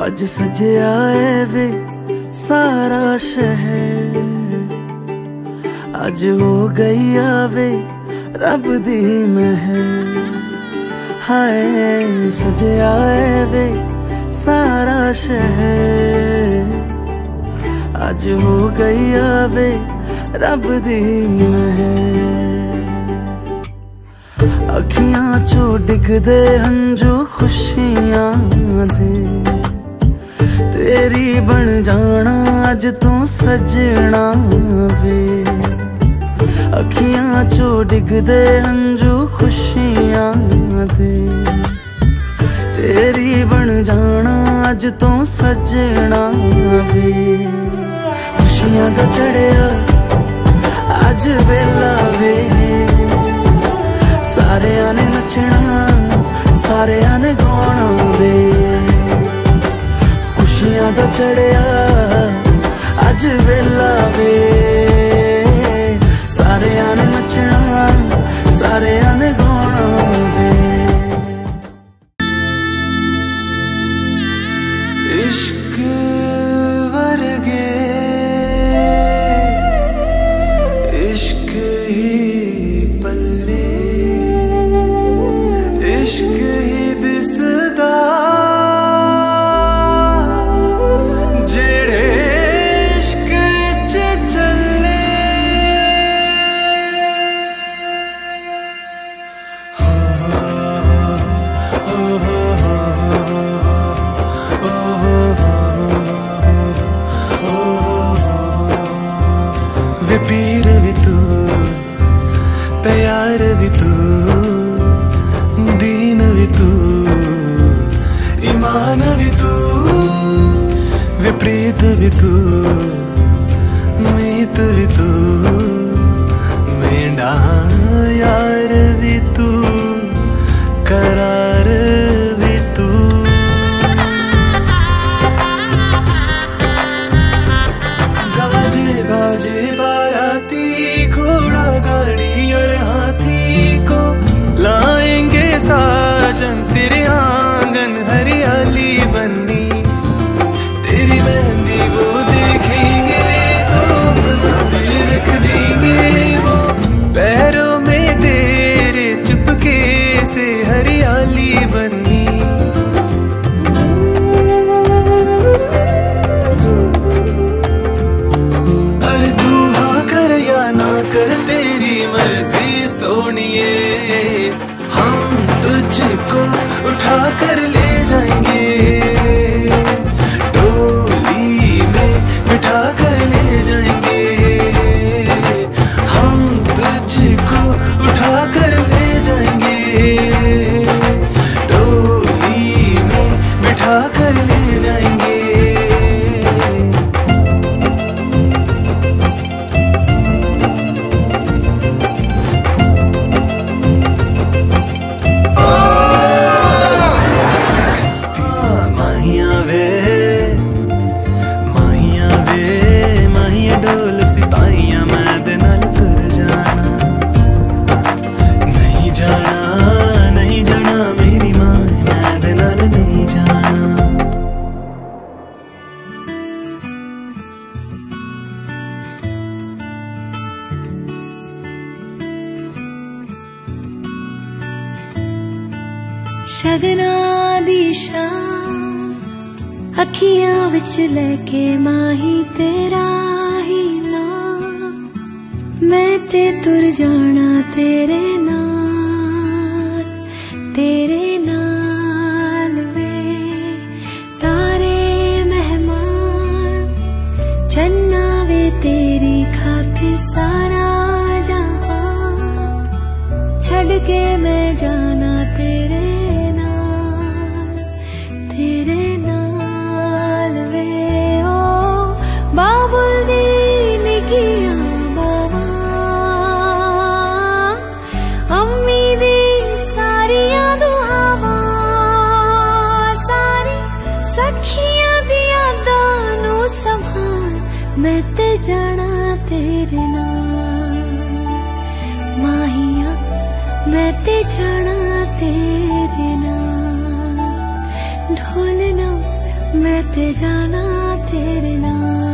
आज सजया है वे सारा शहर, आज हो गई आवे रब दी महर। हाय सजया है वे सारा शहर, आज हो गई आवे रब दी महर। अखियां चो डिगदे हंजू खुशियां दे, तेरी बन जाना अज तू सजना वे। अखियां चो डिगदे हंजू खुशियां दे, तेरी बन जाना अज तू सजना वे। खुशियां दा चढ़िया अज वेला वे, सारेयां ने नचना सारेयां ने गाना वे। खुशियां दा चढ़िया अज वेला वे, सारेयां ने नचना सारेयां ने गाना वे। इश्क वर्गे इश्क ही पल्ले, इश्क ही दिसदा जेड़े इश्क च चले। वे पीर भी तू, तैयार भी तू, दीन भी तू, ईमान भी तू। वे प्रीत भी तू, मीत भी तू, मेरा यार भी तू, करार भी तू। गाजे बाजे बाराती, घोड़ा गाड़ी और हाथी को लाएंगे साजन तेरे आंगन हरियाली बन्नी। तेरी मेहंदी वो देखेंगे तो दिल रख देंगे वो, पैरों में तेरे चुपके से हरियाली बन्नी। अरे तू हाँ कर या ना कर तेरी मर्जी सोनिए, हम तुझको उठा कर ले जाएंगे, डोली में बिठा कर ले जाएंगे। हम तुझको उठा कर ले जाएंगे, डोली में बिठा कर ले जाएंगे। शगना दी शाम अखियां विच लेके माही तेरा ही नाम, मैं ते तुर जाना तेरे नाल वे। तारे मेहमान चन्ना वे तेरी खातिर सारा जहां, छड़ के मैं जाना तेरे नाल वे। ओ बाबुल दी निकिया बाबा, अम्मी दी सारियां दुआवां, सारी सखियां दी यादां नू संभाल, मैं ते जाना तेरे नाल। माहिया मैं ते जाना तेरे नाल, ढोलना मैं ते जाना तेरे नाल।